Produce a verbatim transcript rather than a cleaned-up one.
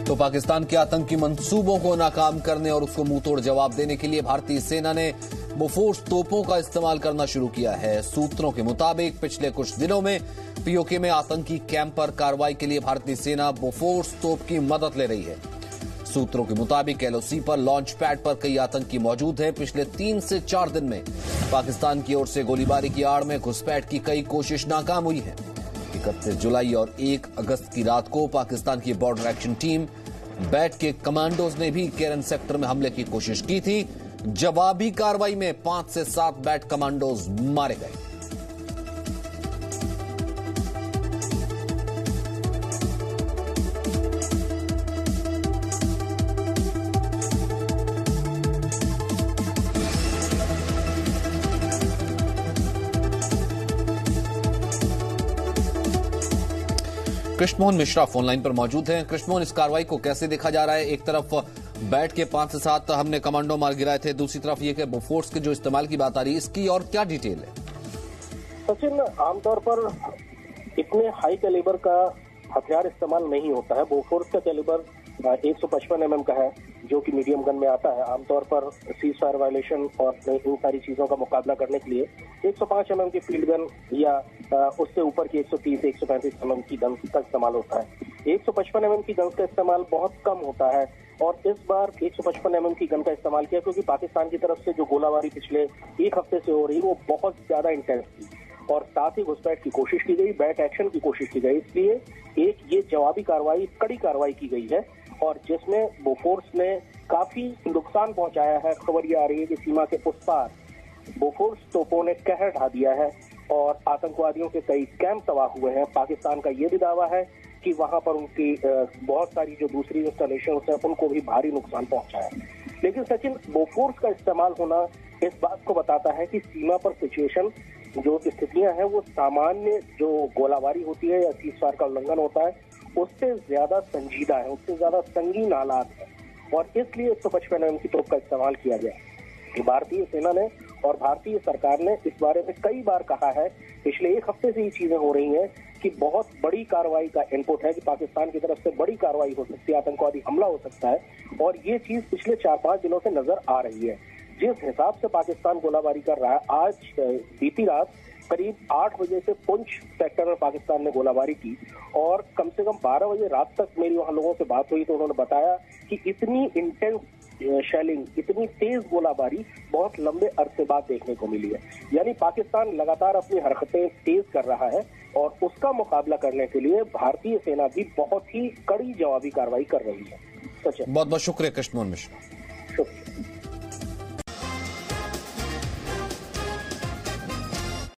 तो पाकिस्तान के आतंकी मंसूबों को नाकाम करने और उसको मुंहतोड़ जवाब देने के लिए भारतीय सेना ने बोफोर्स तोपों का इस्तेमाल करना शुरू किया है। सूत्रों के मुताबिक पिछले कुछ दिनों में पीओके में आतंकी कैंप पर कार्रवाई के लिए भारतीय सेना बोफोर्स तोप की मदद ले रही है। सूत्रों के मुताबिक एलओसी पर लॉन्च पैड पर कई आतंकी मौजूद हैं। पिछले तीन से चार दिन में पाकिस्तान की ओर से गोलीबारी की आड़ में घुसपैठ की कई कोशिश नाकाम हुई है। इकतीस जुलाई और एक अगस्त की रात को पाकिस्तान की बॉर्डर एक्शन टीम बैट के कमांडोज ने भी केरन सेक्टर में हमले की कोशिश की थी। जवाबी कार्रवाई में पांच से सात बैट कमांडोज मारे गए। कृष्णमोहन मिश्रा फोनलाइन पर मौजूद हैं। कृष्णमोहन, इस कार्रवाई को कैसे देखा जा रहा है? एक तरफ बैट के पांच से सात हमने कमांडो मार गिराए थे, दूसरी तरफ ये कि बोफोर्स के जो इस्तेमाल की बात आ रही है, इसकी और क्या डिटेल है? सचिन, आमतौर पर इतने हाई कैलिबर का हथियार इस्तेमाल नहीं होता है। बोफोर्स का कैलिबर एक सौ पचपन एम एम का है, जो कि मीडियम गन में आता है। आमतौर पर सीज फायर वायलेशन और इन सारी चीजों का मुकाबला करने के लिए एक सौ पाँच एम एम की फील्ड गन या उससे ऊपर की एक सौ तीस एक सौ पैंतीस एम एम की गन का इस्तेमाल होता है। एक सौ पचपन एम एम की गन का इस्तेमाल बहुत कम होता है और इस बार एक सौ पचपन एम एम की गन का इस्तेमाल किया क्योंकि पाकिस्तान की तरफ से जो गोलाबारी पिछले एक हफ्ते से हो रही वो बहुत ज्यादा इंटेंस थी और साथ ही घुसपैठ की कोशिश की गई, बैट एक्शन की कोशिश की गई। इसलिए एक ये जवाबी कार्रवाई, कड़ी कार्रवाई की गई है और जिसमें बोफोर्स ने काफी नुकसान पहुंचाया है। खबर ये आ रही है कि सीमा के उस पार बोफोर्स तोपों ने कहर ढा दिया है और आतंकवादियों के कई कैंप तबाह हुए हैं। पाकिस्तान का ये भी दावा है कि वहां पर उनकी बहुत सारी जो दूसरी इंस्टॉलेशन है उनको भी भारी नुकसान पहुंचा है। लेकिन सचिन, बोफोर्स का इस्तेमाल होना इस बात को बताता है कि सीमा पर सिचुएशन, जो स्थितियां हैं, वो सामान्य जो गोलाबारी होती है या सीज फायर का उल्लंघन होता है उससे ज्यादा संजीदा है, उससे ज्यादा संगीन हालात है और इसलिए एक सौ पचपन एम की तोप का इस्तेमाल किया गया। भारतीय सेना ने और भारतीय सरकार ने इस बारे में कई बार कहा है, पिछले एक हफ्ते से ये चीजें हो रही हैं कि बहुत बड़ी कार्रवाई का इनपुट है कि पाकिस्तान की तरफ से बड़ी कार्रवाई हो सकती है, आतंकवादी हमला हो सकता है और ये चीज पिछले चार पांच दिनों से नजर आ रही है। जिस हिसाब से पाकिस्तान गोलाबारी कर रहा है, आज बीती रात करीब आठ बजे से पुंछ सेक्टर में पाकिस्तान ने गोलाबारी की और कम से कम बारह बजे रात तक मेरी वहां लोगों से बात हुई तो उन्होंने बताया कि इतनी इंटेंस शेलिंग, इतनी तेज गोलाबारी बहुत लंबे अरसे बाद देखने को मिली है। यानी पाकिस्तान लगातार अपनी हरकतें तेज कर रहा है और उसका मुकाबला करने के लिए भारतीय सेना भी बहुत ही कड़ी जवाबी कार्रवाई कर रही है। बहुत बहुत शुक्रिया कृष्णमोहन मिश्रा।